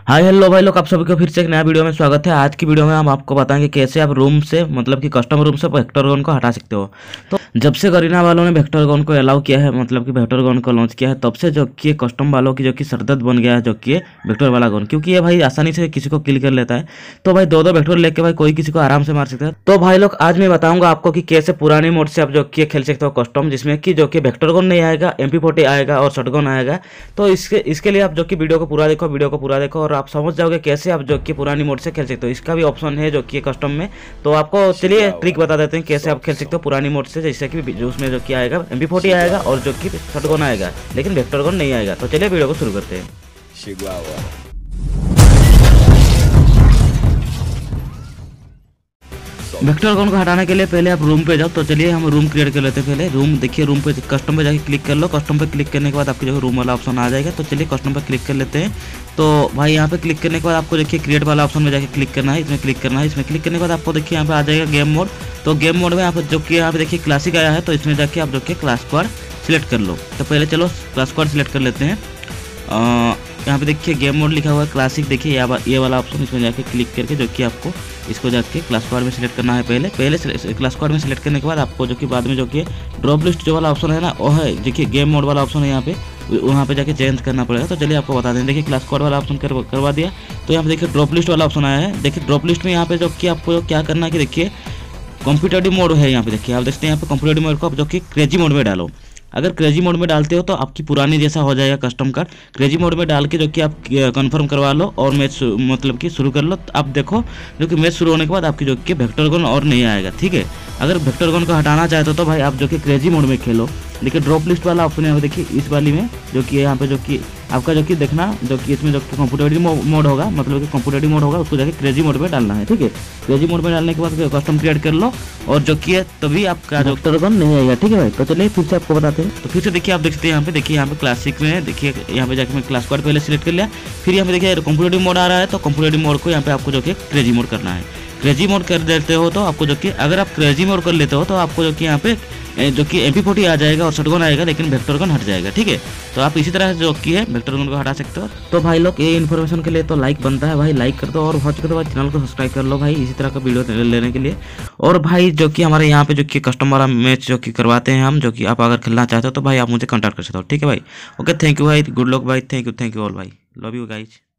Hi hello भाई लोग, आप सभी को फिर से एक नया वीडियो में स्वागत है। आज की वीडियो में हम आपको बताएंगे कैसे आप रूम से मतलब कि कस्टम रूम से वेक्टरगन को हटा सकते हो। तो जब से गरीना वालों ने वेक्टरगन को अलाउ किया है, मतलब कि वेक्टरगन को लॉन्च किया है, तब से जो कि कस्टम वालों की जो कि सरदर्द बन गया है जो कि वेक्टर वाला गन, क्योंकि ये भाई आसानी से किसी को किल कर लेता है। तो भाई दो वेक्टर लेके भाई कोई किसी को आराम से मार सकता है। तो भाई लोग आज मैं बताऊंगा आपको कि कैसे पुराने मोड से आप जो कि खेल सकते हो कस्टम, जिसमें कि जो कि वेक्टरगन नहीं आएगा, MP40 आएगा और शॉटगन आएगा। तो इसके लिए आप जो कि वीडियो को पूरा देखो और आप समझ जाओगे कैसे आप जो कि पुरानी मोड से खेल सकते हो। इसका भी ऑप्शन है जो कि कस्टम में। तो आपको चलिए ट्रिक बता देते हैं कैसे आप खेल सकते हो पुरानी मोड से। जैसे कि जो उसमें जो कि आएगा MP40 आएगा और जो कि शॉटगन आएगा, लेकिन वेक्टरगन नहीं आएगा। तो चलिए वीडियो को शुरू करते हैं। वेक्टरगन को हटाने के लिए पहले आप रूम पे जाओ। तो चलिए हम रूम क्रिएट कर लेते हैं। पहले रूम देखिए, रूम पे कस्टम पे जाके क्लिक कर लो। कस्टम पे क्लिक करने के बाद आपके जो रूम वाला ऑप्शन आ जाएगा। तो चलिए कस्टम पे क्लिक कर लेते हैं। तो भाई यहाँ पे क्लिक करने के बाद आपको देखिए क्रिएट वाला ऑप्शन में जाके क्लिक करना है, इसमें क्लिक करना है। इसमें क्लिक करने के बाद आपको देखिए यहाँ पे आ जाएगा गेम मोड। तो गेम मोड में आप जो कि यहाँ पे देखिए क्लासिक आया है, तो इसमें जाके आप जो कि क्लास स्क्वाड सिलेक्ट कर लो। तो पहले चलो क्लास स्क्वाड सिलेक्ट कर लेते हैं। यहाँ पे देखिए गेम मोड लिखा हुआ है क्लासिक, देखिए ये वाला ऑप्शन, इसमें जाके क्लिक करके जो कि आपको इसको जाके क्लास स्क्वाड में सिलेक्ट करना है। पहले क्लास स्क्वाड में सिलेक्ट करने के बाद आपको जो कि बाद में जो कि ड्रॉप लिस्ट जो वाला ऑप्शन है ना, वो है देखिए गेम मोड वाला ऑप्शन है यहाँ पे, वहाँ पे जाके चेंज करना पड़ेगा। तो चलिए आपको बता दें, देखिए क्लास स्क्वाड वाला ऑप्शन करवा दिया। तो यहाँ पे देखिए ड्रॉप लिस्ट वाला ऑप्शन आया है। देखिए ड्रॉप लिस्ट में यहाँ पे जो कि आपको क्या करना है कि देखिए कॉम्पिटेटिव मोड है यहाँ पे, देखिए आप देखते हैं यहाँ पे कॉम्पिटेटिव मोड को आप जो कि क्रेजी मोड में डालो। अगर क्रेजी मोड में डालते हो तो आपकी पुरानी जैसा हो जाएगा कस्टम कार्ड। क्रेजी मोड में डाल के जो कि आप कंफर्म करवा लो और मैच मतलब कि शुरू कर लो। तो आप देखो जो कि मैच शुरू होने के बाद आपकी जो कि वेक्टरगन और नहीं आएगा, ठीक है। अगर वेक्टरगन को हटाना चाहते हो तो भाई आप जो कि क्रेजी मोड में खेलो। देखिए ड्रॉप लिस्ट वाला ऑप्शन है, देखिए इस वाली में जो कि यहाँ पे जो कि आपका जो कि देखना जो कि इसमें जो कि कंप्यूटेटिव मोड होगा, मतलब कि कंप्यूटेटिव मोड होगा, उसको जाके क्रेजी मोड में डालना है, ठीक है। क्रेजी मोड में डालने के बाद कस्टम क्रिएट कर लो और जो कि तभी आपका वेक्टरगन नहीं आएगा, ठीक है भाई। तो चलिए फिर से आपको बताते हैं। तो फिर से देखिए आप देख सकते हैं यहाँ पे, देखिए यहाँ पे क्लासिक में देखिए यहाँ पे जाके मैं क्लास स्क्वाड पहले सिलेक्ट कर लिया। फिर यहाँ पे देखिए कंप्यूटेटिव मोड आ रहा है, तो कंप्यूटेटिव मोड को यहाँ पे आपको जो कि क्रेजी मोड करना है। क्रेजी मोड कर देते हो तो आपको जो कि अगर आप क्रेजी मोड कर लेते हो तो आपको जो कि यहाँ पे जो कि MP40 आ जाएगा और शॉटगन आएगा, लेकिन वेक्टरगन हट जाएगा, ठीक है। तो आप इसी तरह जो कि है वेक्टरगन को हटा सकते हो। तो भाई लोग ये इन्फॉर्मेशन के लिए तो लाइक बनता है भाई, लाइक कर दो और हो चुके तो भाई चैनल को सब्सक्राइब कर लो भाई, इसी तरह का वीडियो लेने के लिए। और भाई जो कि हमारे यहाँ पे जो कि कस्टम वाला मैच जो कि करवाते हैं हम, जो कि आप अगर खेलना चाहते हो तो भाई आप मुझे कॉन्टैक्ट कर सकते हो, ठीक है भाई। ओके, थैंक यू भाई, गुड लक भाई, थैंक यू ऑल भाई, लव यू गाइज।